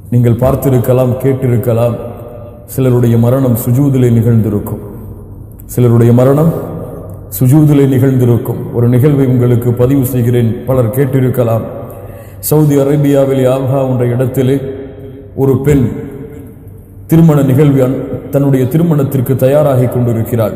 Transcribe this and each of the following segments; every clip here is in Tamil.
நீங்கள் பார்த்திருக்கலாம், கேட்டிருக்கலாம், சிலருடைய மரணம் சுஜூதிலே நிகழ்ந்திருக்கும். சிலருடைய மரணம் சுஜூதிலே நிகழ்ந்திருக்கும். ஒரு நிகழ்வை உங்களுக்கு பதிவு செய்கிறேன், பலர் கேட்டிருக்கலாம். சவுதி அரேபியாவில் ஆல்ஹா என்ற இடத்திலே ஒரு பெண் திருமண நிகழ்வு தன்னுடைய திருமணத்திற்கு தயாராகி கொண்டிருக்கிறாள்.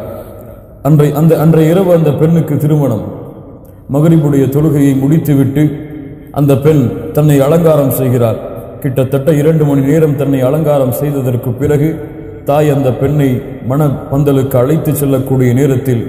அன்றைய இரவு அந்த பெண்ணுக்கு திருமணம். மகரிபுடைய தொழுகையை முடித்துவிட்டு அந்த பெண் தன்னை அலங்காரம் செய்கிறார். கிட்டத்தட்ட 2 மணி நேரம் தன்னை அலங்காரம் செய்ததற்கு பிறகு தாய் அந்த பெண்ணை மன பந்தலுக்கு அழைத்து செல்லக்கூடிய நேரத்தில்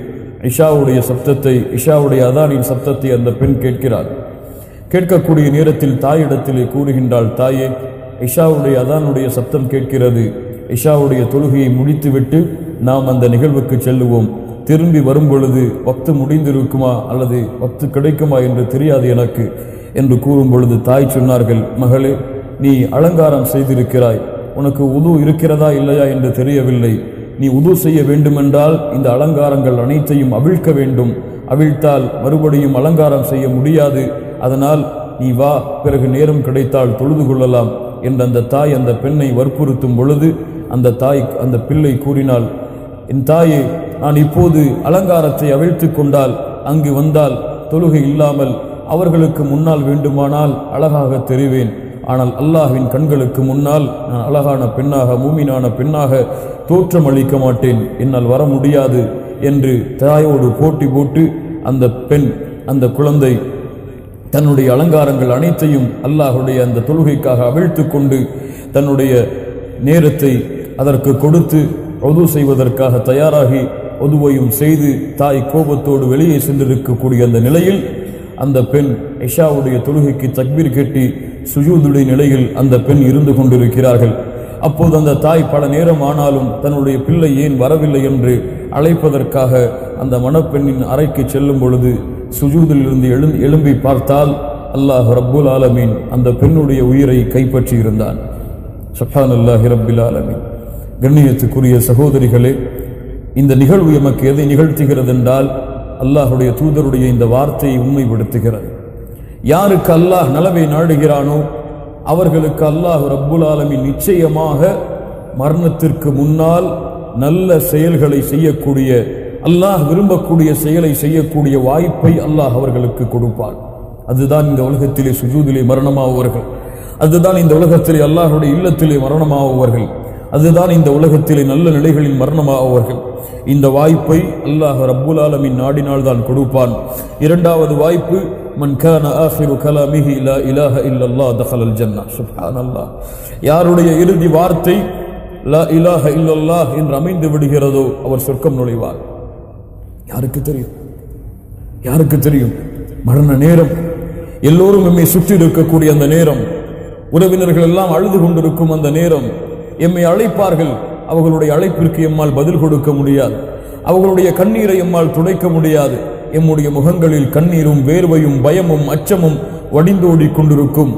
இஷாவுடைய அதானின் சப்தத்தை அந்த பெண் கேட்கிறார். கேட்கக்கூடிய நேரத்தில் தாயிடத்திலே கூறுகின்றாள், தாயே, இஷாவுடைய அதானுடைய சப்தம் கேட்கிறது. இஷாவுடைய தொழுகையை முடித்துவிட்டு நாம் அந்த நிகழ்வுக்கு செல்லுவோம். திரும்பி வரும் பொழுது வக்து முடிந்திருக்குமா அல்லது வக்து கிடைக்குமா என்று தெரியாது எனக்கு என்று கூறும் பொழுது தாய் சொன்னார்கள், மகளே, நீ அலங்காரம் செய்திருக்கிறாய், உனக்கு உது இருக்கிறதா இல்லையா என்று தெரியவில்லை. நீ உது செய்ய வேண்டுமென்றால் இந்த அலங்காரங்கள் அனைத்தையும் அவிழ்க்க வேண்டும். அவிழ்த்தால் மறுபடியும் அலங்காரம் செய்ய முடியாது. அதனால் நீ வா, பிறகு நேரம் கிடைத்தால் தொழுது கொள்ளலாம் என்று அந்த தாய் அந்த பெண்ணை வற்புறுத்தும் பொழுது அந்த பிள்ளை கூறினாள், என் தாயே, நான் இப்போது அலங்காரத்தை அவிழ்த்து கொண்டால் அங்கு வந்தால் தொழுகை இல்லாமல் அவர்களுக்கு முன்னால் வேண்டுமானால் அழகாக தெரிவேன். ஆனால் அல்லாஹ்வின் கண்களுக்கு முன்னால் நான் அழகான பெண்ணாக, மூமினான பெண்ணாக தோற்றம் அளிக்க மாட்டேன், என்னால் வர முடியாது என்று தாயோடு போட்டி போட்டு அந்த பெண், அந்த குழந்தை தன்னுடைய அலங்காரங்கள் அனைத்தையும் அல்லாஹுடைய அந்த தொழுகைக்காக அவிழ்த்து கொண்டு தன்னுடைய நேரத்தை அதற்கு கொடுத்து உது செய்வதற்காக தயாராகி உதுவையும் செய்து தாய் கோபத்தோடு வெளியே சென்றிருக்கக்கூடிய அந்த நிலையில் அந்த பெண் இஷாவுடைய தொழுகைக்கு தக்பீர் கட்டி சுஜூதுடைய நிலையில் அந்த பெண் இருந்து கொண்டிருக்கிறார்கள். அப்போது அந்த தாய் பல நேரம் ஆனாலும் தன்னுடைய பிள்ளை ஏன் வரவில்லை என்று அழைப்பதற்காக அந்த மணப்பெண்ணின் அறைக்கு செல்லும் பொழுது சுஜூதில் இருந்து எழும்பி பார்த்தால் அல்லாஹ் ரப்புல் ஆலமீன் அந்த பெண்ணுடைய உயிரை கைப்பற்றி இருந்தான். சுப்ஹானல்லாஹி ரப்பில் ஆலமீன். கண்ணியத்துக்குரிய சகோதரிகளே, இந்த நிகழ்வு எமக்கு எதை நிகழ்த்துகிறது என்றால் அல்லாஹுடைய தூதருடைய இந்த வார்த்தையை உண்மைப்படுத்துகிறது. யாருக்கு அல்லாஹ் நலவை நாடுகிறானோ அவர்களுக்கு அல்லாஹ் ரப்புல் ஆலமீன் நிச்சயமாக மரணத்திற்கு முன்னால் நல்ல செயல்களை செய்யக்கூடிய, அல்லாஹ் விரும்பக்கூடிய செயலை செய்யக்கூடிய வாய்ப்பை அல்லாஹ் அவர்களுக்கு கொடுப்பார். அதுதான் இந்த உலகத்திலே சுஜூதிலே மரணமாகுவர்கள், அதுதான் இந்த உலகத்திலே அல்லாஹுடைய இல்லத்திலே மரணமாகுவர்கள், அதுதான் இந்த உலகத்திலே நல்ல நிலைகளில் மரணமாகுவர்கள். இந்த வாய்ப்பை அல்லாஹ் ரப்புல் ஆலமீன் நாடினால் தான் கொடுப்பான். இரண்டாவது வாய்ப்பு, மன் கான ஆகிரு கலாமிஹி லா இலாஹ இல்லல்லாஹ் தഖலல் ஜன்னah. சுப்ஹானல்லாஹ். யாருடைய இறுதி வார்த்தை லா இலாஹ இல்லல்லாஹ் என்று அமைந்து விடுகிறதோ அவர் சொர்க்கம் நுழைவார். யாருக்கு தெரியும்? யாருக்கு தெரியும்? மரண நேரம், எல்லோரும் எம்மை சுற்றி இருக்கக்கூடிய அந்த நேரம், உறவினர்கள் எல்லாம் அழுது கொண்டிருக்கும் அந்த நேரம், எம்மை அழைப்பார்கள். அவர்களுடைய அழைப்பிற்கு எம்மால் பதில் கொடுக்க முடியாது. அவர்களுடைய கண்ணீரை எம்மால் துடைக்க முடியாது. எம்முடைய முகங்களில் கண்ணீரும் வேர்வையும் பயமும் அச்சமும் வடிந்தோடி கொண்டிருக்கும்.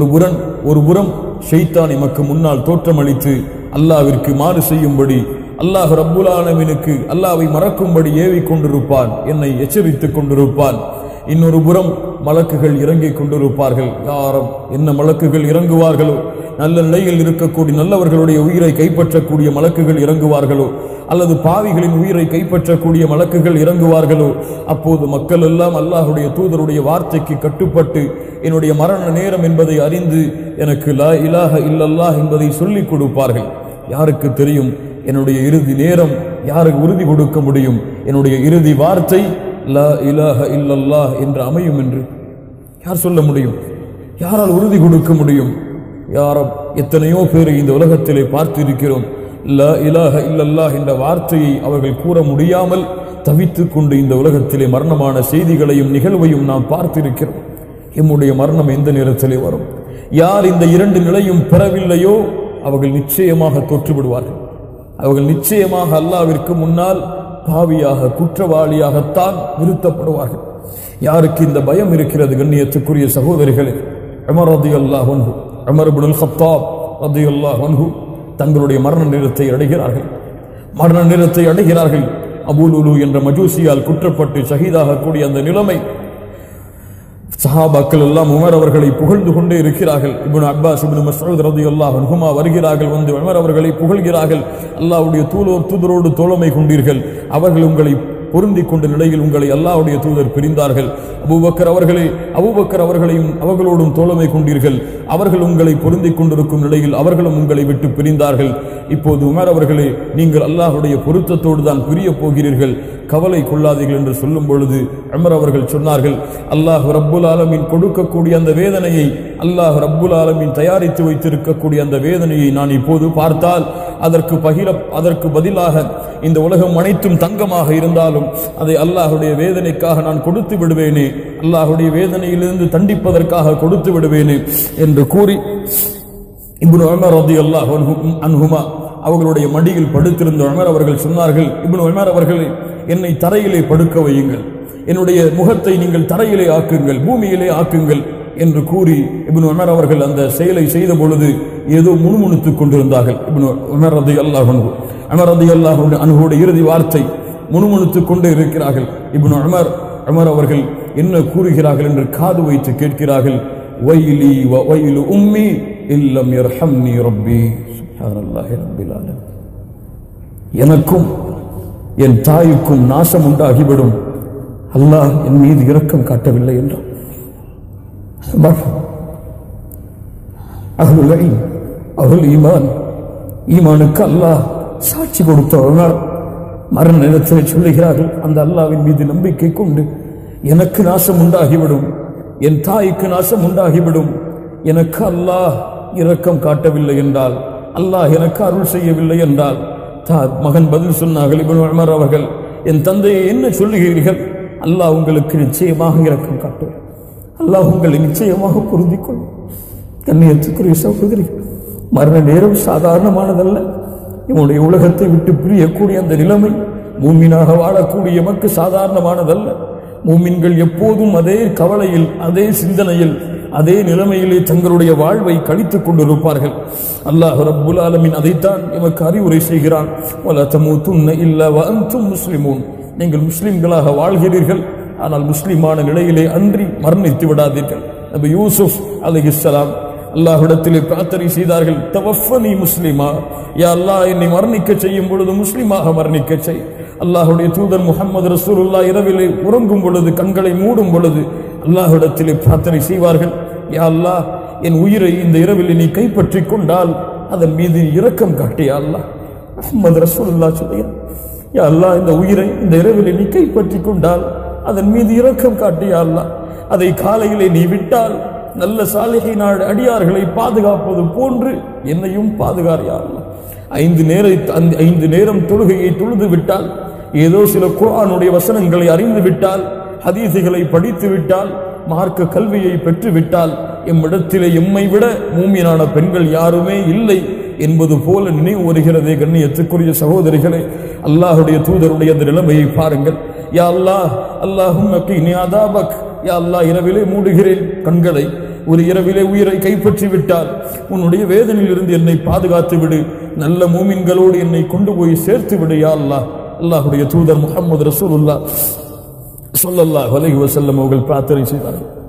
ஒரு புறம் ஷைத்தான் எமக்கு முன்னால் தோற்றமளித்து அல்லாஹ்விற்கு மாறு செய்யும்படி, அல்லாஹ் ரப்புல் ஆலமீனுக்கு அல்லாஹ்வை மறக்கும்படி ஏவி கொண்டிருப்பான், என்னை எச்சரித்துக் கொண்டிருப்பான். இன்னொரு புறம் மலக்குகள் இறங்கிக் கொண்டிருப்பார்கள். யாரும் என்ன மலக்குகள் இறங்குவார்களோ, நல்ல நிலையில் இருக்கக்கூடிய நல்லவர்களுடைய உயிரை கைப்பற்றக்கூடிய மலக்குகள் இறங்குவார்களோ, அல்லது பாவிகளின் உயிரை கைப்பற்றக்கூடிய மலக்குகள் இறங்குவார்களோ, அப்போது மக்கள் எல்லாம் அல்லாஹுடைய தூதருடைய வார்த்தைக்கு கட்டுப்பட்டு என்னுடைய மரண நேரம் என்பதை அறிந்து எனக்கு லா இலாஹ இல்லல்லாஹ் என்பதை சொல்லிக் கொடுப்பார்கள். யாருக்கு தெரியும் என்னுடைய இறுதி நேரம்? யாருக்கு உறுதி கொடுக்க முடியும் என்னுடைய இறுதி வார்த்தை லா இலாஹ இல்லல்லாஹ் என்று அமையும் என்று? யார் சொல்ல முடியும்? யாரால் உறுதி கொடுக்க முடியும்? யாரும் எத்தனையோ பேரை இந்த உலகத்திலே பார்த்திருக்கிறோம். லா இலாஹ இல்லல்லாஹ் என்ற வார்த்தையை அவர்கள் கூற முடியாமல் தவித்துக் கொண்டு இந்த உலகத்திலே மரணமான செய்திகளையும் நிகழ்வையும் நாம் பார்த்திருக்கிறோம். எம்முடைய மரணம் எந்த நேரத்திலே வரும்? யார் இந்த 2 நிலையும் பெறவில்லையோ அவர்கள் நிச்சயமாக தோற்றுவிடுவார்கள். அவர்கள் நிச்சயமாக அல்லாஹ்விற்கு முன்னால் பாவியாக, குற்றவாளியாகத்தான் நிறுத்தப்படுவார்கள். யாருக்கு இந்த பயம் இருக்கிறது? கண்ணியத்துக்குரிய சகோதரிகளே, உமர் ரலியல்லாஹு அன்ஹு, உமர் இப்னுல் கத்தாப் ரலியல்லாஹு அன்ஹு தங்களுடைய மரண நேரத்தை அடைகிறார்கள். அபூ லுலு என்ற மஜூசியால் குற்றப்பட்டு ஷஹீதாக கூடிய அந்த நிலைமை. சஹாபாக்கள் எல்லாம் உமர் அவர்களை புகழ்ந்து கொண்டே இருக்கிறார்கள். இப்னு அப்பாஸ் இப்னு மஸ்ஊத் ரலியல்லாஹு அன்ஹுமா வருகிறார்கள், வந்து உமர் அவர்களை புகழ்கிறார்கள். அல்லாஹ்வுடைய தூதரோடு தோழமை கொண்டீர்கள், அவர்கள் உங்களை பொருந்திக் கொண்ட நிலையில் உங்களை அல்லாஹ்வுடைய தூதர் பிரிந்தார்கள். அபூபக்கர் அவர்களையும் அவர்களோடும் தோழமை கொண்டீர்கள், அவர்கள் உங்களை பொருந்திக் கொண்டிருக்கும் நிலையில் அவர்களும் உங்களை விட்டு பிரிந்தார்கள். இப்போது உமர் அவர்களே, நீங்கள் அல்லாஹ்வுடைய பொருத்தத்தோடு தான் பிரிய போகிறீர்கள், கவலை கொள்ளாதீர்கள் என்று சொல்லும் பொழுது உமர் அவர்கள் சொன்னார்கள், அல்லாஹ் ரப்புல் ஆலமீன் கொடுக்கக்கூடிய அந்த வேதனையை, அல்லாஹ் ரப்புல் ஆலமீன் தயாரித்து வைத்திருக்கக்கூடிய அந்த வேதனையை நான் இப்போது பார்த்தால் அதற்கு பதிலாக இந்த உலகம் அனைத்தும் தங்கமாக இருந்தாலும் அதை அல்லாஹ்வுடைய வேதனைக்காக நான் கொடுத்து விடுவேனே, அல்லாஹ்வுடைய வேதனையிலிருந்து தண்டிப்பதற்காக கொடுத்து விடுவேனே என்று கூறி இப்னு உமர் ரலியல்லாஹு அன்ஹுமா அவர்களுடைய மடியில் படுத்திருந்த உமர் அவர்கள் சொன்னார்கள், இப்னு உமர் அவர்களே, என்னை தரையிலே படுக்க வையுங்கள், என்னுடைய முகத்தை நீங்கள் தரையிலே ஆக்குங்கள், பூமியிலே ஆக்குங்கள் என்று கூறி இப்னு உமர் அவர்கள் அந்த செயலை செய்த பொழுது ஏதோ முணுமுணுத்துக் கொண்டிருந்தார்கள். இப்னு உமர் ரலியல்லாஹு அன்ஹுடைய இறுதி வார்த்தை முணுமுணுத்துக் கொண்டே இருக்கிறார்கள். இப்னு உமர் அவர்கள் என்ன கூறுகிறார்கள் என்று காது வைத்து கேட்கிறார்கள். வைலி வ வைலு உம்மி இல்லம் யர்ஹம்னி ரப்பி. சுப்ஹானல்லாஹி ரப்பில் ஆலமீன். எனக்கும் என் தாய்க்கும் நாசம் உண்டாகிவிடும், அல்லாஹ் என் மீது இரக்கம் காட்டவில்லை என்றார். அஹ்லுல் ஈமான், ஈமானுக்கு அல்லாஹ் சாட்சி கொடுத்தவர்கள் மரண நேரத்தில் சொல்லுகிறார்கள், அந்த அல்லாஹ்வின் மீது நம்பிக்கை கொண்டு எனக்கு நாசம் உண்டாகிவிடும், என் தாய்க்கு நாசம் உண்டாகிவிடும், எனக்கு அல்லாஹ் இரக்கம் காட்டவில்லை என்றால், அல்லாஹ் எனக்கு அருள் செய்யவில்லை என்றால், மகன் பதில் சொன்னார்கள், இப்னு உமர் அவர்கள், என் தந்தையை என்ன சொல்லுகிறீர்கள், அல்லாஹ் உங்களுக்கு நிச்சயமாக இரக்கம் காட்டுவார், அல்லாஹ் உங்களை நிச்சயமாக பொருந்திக் கொள்ளும். கண்ணியத்துக்குரிய சகோதரி, மரண நேரம் சாதாரணமானதல்ல. இவனுடைய உலகத்தை விட்டு பிரியக்கூடிய அந்த நிலைமை மூமினாக வாழக்கூடிய எமக்கு சாதாரணமானதல்ல. மூமின்கள் எப்போதும் அதே கவலையில், அதே சிந்தனையில், அதே நிலைமையிலே தங்களுடைய வாழ்வை கழித்துக் கொண்டிருப்பார்கள். அல்லாஹ் ரப்புல் ஆலமீன் அதைத்தான் எமக்கு அறிவுரை செய்கிறான். வலா தமூதுன்ன இல்லா வ அன்தும் முஸ்லிமூன். நீங்கள் முஸ்லிம்களாக வாழ்கிறீர்கள், ஆனால் முஸ்லிமான நிலையிலே அன்றி மரணித்து விடாதீர்கள். நபி யூசுப் அலைஹிஸ்ஸலாம் அல்லாஹ்விடத்திலே பிரார்த்தனை செய்தார்கள், தவஃபனி முஸ்லிமா, யா அல்லாஹ் என்னை மரணிக்க செய்யும் பொழுது முஸ்லிமாக மரணிக்க செய். அல்லாஹ்வுடைய தூதர் முஹம்மது ரசூலுல்லாஹ் இரவிலே உறங்கும் பொழுது, கண்களை மூடும் பொழுது அல்லாஹ்விடத்திலே பிரார்த்தனை செய்வார்கள், யா அல்லாஹ் என் உயிரை இந்த இரவிலே நீ கைப்பற்றிக் கொண்டால் அதன் மீது இரக்கம் காட்டி. யா அல்லாஹ், முஹம்மது ரசூலுல்லாஹ் சொல்கிறார், யா அல்லாஹ் இந்த உயிரை இந்த இரவிலே நீ கைப்பற்றிக் கொண்டால் அதன் மீது இரக்கம் காட்டி. யா அல்லாஹ் அதை காலையிலே நீ விட்டால் நல்ல சாலிஹீன் அடியார்களை பாதுகாப்பது போன்று என்னையும் பாதுகார். யா அல்லாஹ் 5 நேரம் தொழுகையை தொழுது விட்டால், ஏதோ சில குர்ஆனுடைய வசனங்களை அறிந்து விட்டால், ஹதீஸுகளை படித்து விட்டால், மார்க்க கல்வியை பெற்று விட்டால், எம்மிடத்திலே எம்மை விட மூமினான பெண்கள் யாருமே இல்லை என்பது போல நினைவு வருகிறதே. கண்ணியத்துக்குரிய சகோதரிகளே, அல்லாஹ்வுடைய தூதருடைய அந்த நிலைமையை பாருங்கள். யா அல்லாஹ், அல்லாஹும்ம கீனி அதாபக், யா அல்லாஹ் இரவிலே மூடுகிறேன் கண்களை, ஒரு இரவிலே உயிரை கைப்பற்றி விட்டால் உன்னுடைய வேதனையிலிருந்து என்னை பாதுகாத்து விடு, நல்ல மூமின்களோடு என்னை கொண்டு போய் சேர்த்து விடு. யா அல்லாஹ். அல்லாஹ்வுடைய தூதர் முஹம்மது ரசூலுல்லாஹ் ஸல்லல்லாஹு அலைஹி வஸல்லம் அவர்கள் பிரார்த்தனை செய்தார்கள்.